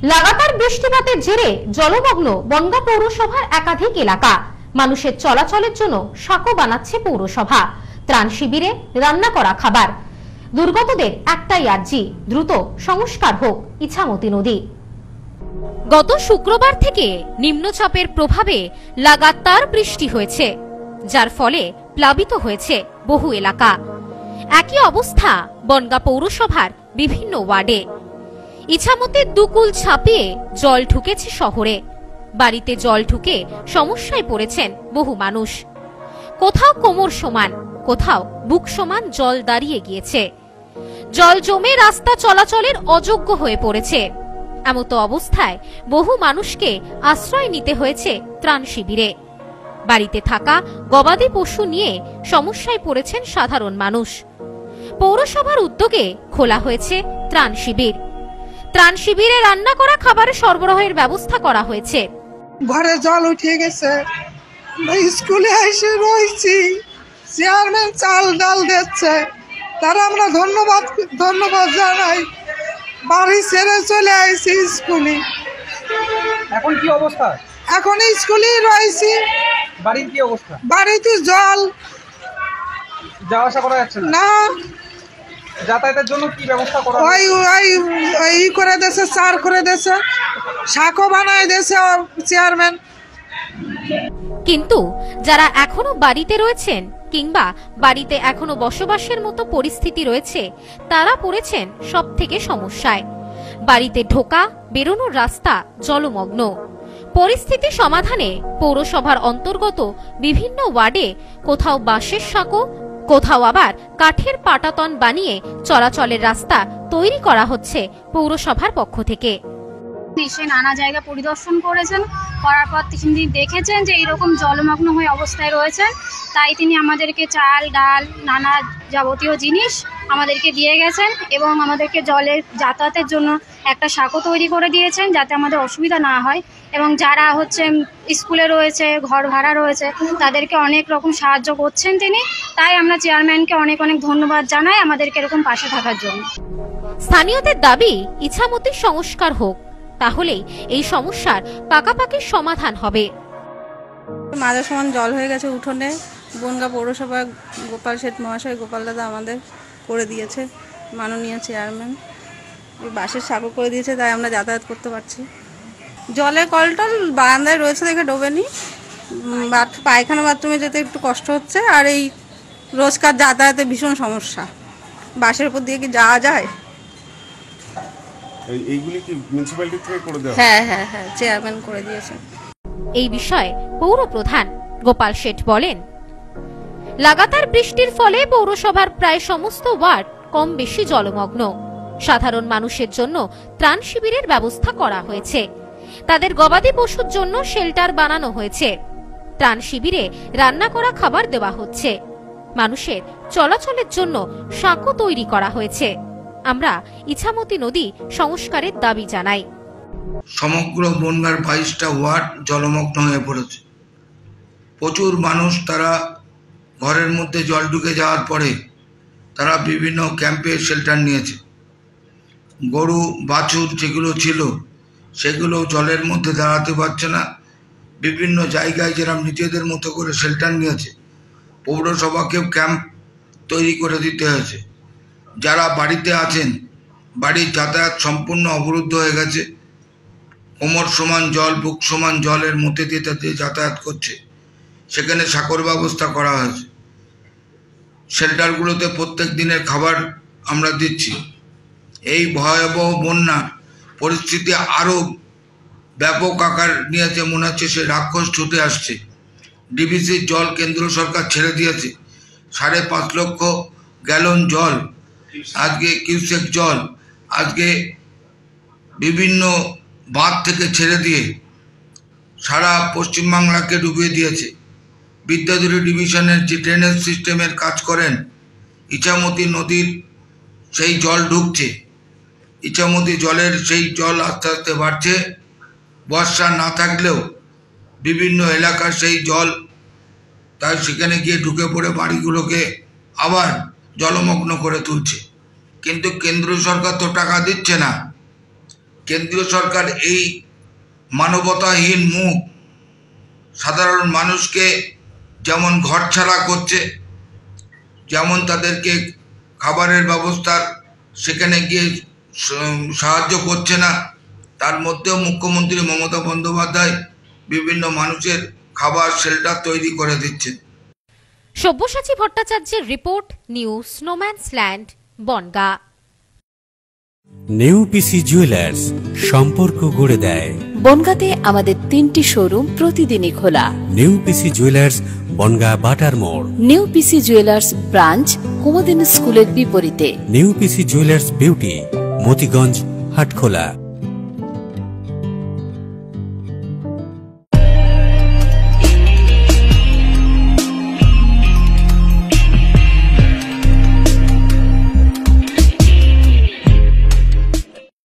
লাগাতার বৃষ্টিপাতের জেরে জলমগ্ন বনগাঁ পৌরসভার একাধিক এলাকা। মানুষের চলাচলের জন্য সাঁকো বানাচ্ছে পৌরসভা। ত্রাণ শিবিরে রান্না করা খাবার। দুর্গতদের একটাই আর্জি, দ্রুত সংস্কার হোক ইছামতি নদী। গত শুক্রবার থেকে নিম্নচাপের প্রভাবে লাগাতার বৃষ্টি হয়েছে, যার ফলে প্লাবিত হয়েছে বহু এলাকা। একই অবস্থা বনগাঁ পৌরসভার বিভিন্ন ওয়ার্ডে। ইছামতির দুকুল ছাপিয়ে জল ঢুকেছে শহরে। বাড়িতে জল ঢুকে সমস্যায় পড়েছেন বহু মানুষ। কোথাও কোমর সমান, কোথাও বুক সমান জল দাঁড়িয়ে গিয়েছে। জল জমে রাস্তা চলাচলের অযোগ্য হয়ে পড়েছে। এমত অবস্থায় বহু মানুষকে আশ্রয় নিতে হয়েছে ত্রাণ শিবিরে। বাড়িতে থাকা গবাদি পশু নিয়ে সমস্যায় পড়েছেন সাধারণ মানুষ। পৌরসভার উদ্যোগে খোলা হয়েছে ত্রাণ শিবির। ত্রাণ শিবিরে রান্না করা খাবারের সরবরাহের ব্যবস্থা করা হয়েছে। ঘরে জল উঠে গেছে, স্কুলে এসে রয়েছি, চেয়ারম্যান চাল ডাল দিচ্ছে, তারা আমরা ধন্যবাদ জানাই। বাড়ি ছেড়ে চলে আসছি স্কুলে। এখন কি অবস্থা? এখন স্কুলেই রয়েছি। বাড়ির কি অবস্থা? বাড়িতে জল, যাওয়া আসা করা যাচ্ছে না। যাতায়াতের জন্য কি ব্যবস্থা করা? ওই করে দিয়েছে, চার করে দিয়েছে, সাঁকো বানায় দিয়েছে চেয়ারম্যান। কিন্তু যারা এখনো বাড়িতে রয়েছেন কিংবা বাড়িতে এখনো বসবাসের মতো পরিস্থিতি রয়েছে, তারা পড়েছেন সব থেকে সমস্যায়। বাড়িতে ঢোকা বেরোনোর রাস্তা জলমগ্ন। পরিস্থিতি সমাধানে পৌরসভার অন্তর্গত বিভিন্ন ওয়ার্ডে কোথাও বাঁশের সাঁকো, কোথাও আবার কাঠের পাটাতন বানিয়ে চলাচলের রাস্তা তৈরি করা হচ্ছে পৌরসভার পক্ষ থেকে। এসে নানা জায়গা পরিদর্শন করেছেন, করার পর তিনি দেখেছেন যে এইরকম জলমগ্ন হয়ে অবস্থায় রয়েছেন। তাই তিনি আমাদেরকে চাল ডাল নানা যাবতীয় জিনিস আমাদেরকে দিয়ে গেছেন এবং আমাদেরকে জলের যাতায়াতের জন্য একটা সাঁকো তৈরি করে দিয়েছেন, যাতে আমাদের অসুবিধা না হয়। এবং যারা স্কুলে রয়েছে, ঘর ভাড়া রয়েছে, তাদেরকে অনেক রকম সাহায্য করছেন তিনি। তাই আমরা চেয়ারম্যানকে অনেক অনেক ধন্যবাদ জানাই আমাদেরকে এরকম পাশে থাকার জন্য। স্থানীয়দের দাবি ইছামতির সংস্কার হোক, তাহলেই এই সমস্যার পাকাপাকি সমাধান হবে। মাঝে সমান জল হয়ে গেছে উঠোনে। বনগাঁ পৌরসভা গোপাল শেঠ মহাশয়, গোপাল দাদা আমাদের করে দিয়েছে, মাননীয় চেয়ারম্যান বাঁশের সাঁকো করে দিয়েছে, তাই আমরা যাতায়াত করতে পারছি। জলের কলটল বারান্দায় রয়েছে দেখে ডোবেনি। পায়খানা বাথরুমে যেতে একটু কষ্ট হচ্ছে, আর এই রোজকার যাতায়াতে ভীষণ সমস্যা। বাসের উপর দিয়ে কি যাওয়া যায়? এইগুলি কি মিউনিসিপ্যালিটি থেকে করে দেওয়া? হ্যাঁ, চেয়ারম্যান করে দিয়েছে। এই বিষয়ে পৌর প্রধান গোপাল শেঠ বলেন, লাগাতার বৃষ্টির ফলে পৌরসভার প্রায় সমস্ত ওয়ার্ড কম বেশি জলমগ্ন। সাধারণ মানুষের জন্য ত্রাণ শিবিরের ব্যবস্থা করা হয়েছে। তাদের গবাদি পশুর জন্য শেল্টার বানানো হয়েছে। ত্রাণ শিবিরে রান্না করা খাবার দেওয়া হচ্ছে। মানুষের চলাচলের জন্য সাঁকো তৈরি করা হয়েছে। আমরা ইছামতি নদী সংস্কারের দাবি জানাই। সমগ্র বনগাঁর 22টা ওয়ার্ড জলমগ্ন হয়ে পড়েছে। প্রচুর মানুষ, তারা ঘরের মধ্যে জল ঢুকে যাওয়ার পরে তারা বিভিন্ন ক্যাম্পে শেল্টার নিয়েছে। গরু বাছুর যেগুলো ছিল সেগুলো জলের মধ্যে দাঁড়াতে পারছে না। বিভিন্ন জায়গায় যারা নিজেদের মতো করে শেল্টার নিয়েছে, পৌরসভাকেও ক্যাম্প তৈরি করে দিতে হয়েছে। যারা বাড়িতে আছেন, বাড়ির যাতায়াত সম্পূর্ণ অবরুদ্ধ হয়ে গেছে। কোমর সমান জল, বুক সমান জলের মধ্যে দিয়ে তাদের যাতায়াত করছে। সেখানে সাঁকোর ব্যবস্থা করা হয়েছে। শেল্টারগুলোতে প্রত্যেক দিনের খাবার আমরা দিচ্ছি। এই ভয়াবহ বন্যার পরিস্থিতি আরও ব্যাপক আকার নিয়েছে, মনে হচ্ছে সে রাক্ষস ছুটে আসছে। ডিভিসির জল কেন্দ্র সরকার ছেড়ে দিয়েছে। 5.5 লক্ষ গ্যালন জল, আজকে কিউসেক জল আজকে বিভিন্ন বাঁধ থেকে ছেড়ে দিয়ে সারা পশ্চিমবাংলাকে ডুবিয়ে দিয়েছে। বিদ্যাধরী ডিভিশনের যে ড্রেনেজ সিস্টেমের কাজ করেন, ইছামতি নদীর সেই জল ঢুকছে। ইছামতি জলের সেই জল আস্তে আস্তে বাড়ছে। বর্ষা না থাকলেও বিভিন্ন এলাকার সেই জল তাই সেখানে গিয়ে ঢুকে পড়ে বাড়িগুলোকে আবার জলমগ্ন করে তুলছে। কিন্তু কেন্দ্র সরকার তো টাকা দিচ্ছে না। কেন্দ্রীয় সরকার এই মানবতাহীন মুখ সাধারণ মানুষকে যেমন ঘরছাড়া করছে, যেমন তাদেরকে খাবারের ব্যবস্থা সেখানে গিয়ে সাহায্য করছে না, তার মধ্যেও মুখ্যমন্ত্রী মমতা বন্দ্যোপাধ্যায় বিভিন্ন মানুষের খাবার শেল্টার তৈরি করে দিচ্ছে। সব্যসাচী ভট্টাচার্যের রিপোর্ট, নিউজ স্নোম্যান্সল্যান্ড, বনগাঁ। নেউপিসি জুয়েলার্স, সম্পর্ক গড়ে দেয়। বনগাঁতে আমাদের 3টি শোরুম প্রতিদিনই খোলা। নেউপিসি জুয়েলার্স, বনগাঁ বাটার মোড়। নেউপিসি জুয়েলার্স ব্রাঞ্চ, কুমুদিনী স্কুলের বিপরীতে। নেউপিসি জুয়েলার্স বিউটি, মতিগঞ্জ, হাটখোলা।